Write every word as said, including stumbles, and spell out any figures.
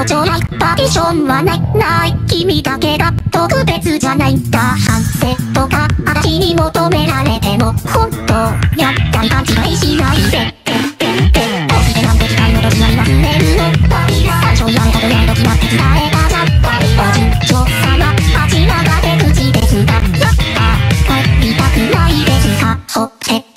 ちょないパーティションはないない君だけが特別じゃないんだ反省とか私に求められても本当やったり勘違いしないでどうしてなんて時代の時なり忘れるの最初やれたとやると決まって伝えたじゃんおじちょ様街中で口ですがやった帰りたくないですかほって